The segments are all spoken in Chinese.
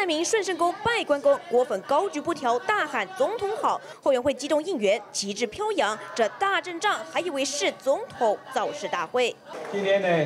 台铭顺圣宫拜关公，果粉高举布条，大喊总统好，后援会激动应援，旗帜飘扬，这大阵仗还以为是总统造势大会。 今天呢，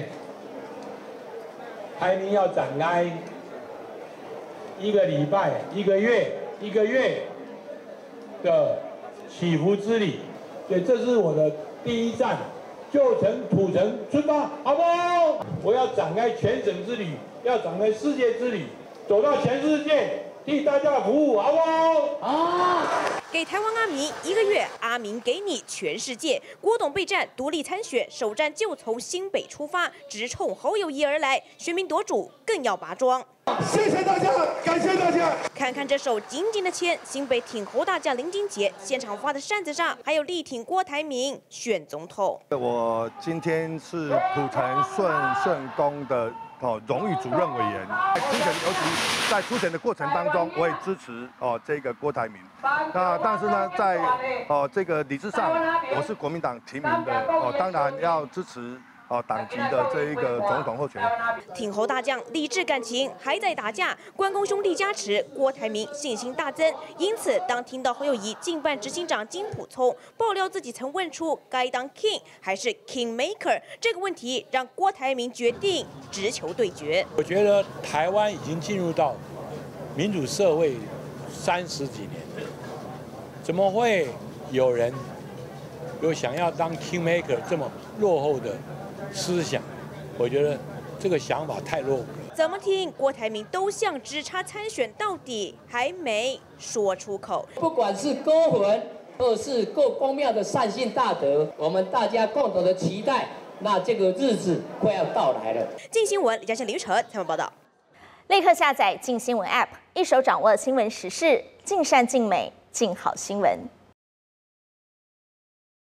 台铭要展开1个礼拜、1个月的祈福之旅，所以这是我的第一站，旧城土城出发，好不好？我要展开全省之旅，要展开世界之旅，走到全世界，替大家服务，好不好？好。 给台湾阿明1个月，阿明给你全世界。郭董备战独立参选，首战就从新北出发，直冲侯友宜而来，选民夺主更要拔庄。 谢谢大家，感谢大家。 看看这手紧紧的牵，新北挺侯大将林金杰现场发的扇子上，还有力挺郭台铭选总统。 我今天是土城顺圣宫的荣誉主任委员，尤其在出选的过程当中，我也支持这个郭台铭。那但是呢，在这个理智上，我是国民党提名的当然要支持。党籍的这一个总统候选人， 挺侯大将理智感情还在打架，关公兄弟加持，郭台铭信心大增。因此，当听到侯友宜近办执行长金溥聪爆料自己曾问出该当 king 还是 king maker 这个问题，让郭台铭决定直球对决。 我觉得台湾已经进入到民主社会30几年，怎么会有人有想要当 king maker 这么落后的思想？我觉得这个想法太落伍了。 怎么听郭台铭都像只差参选到底还没说出口。 不管是勾魂，或是够公庙的善信大德，我们大家共同的期待，那这个日子快要到来了。 镜新闻李嘉欣、林玉成采访报道。 立刻下载镜新闻 App， 一手掌握新闻时事，尽善尽美，尽好新闻。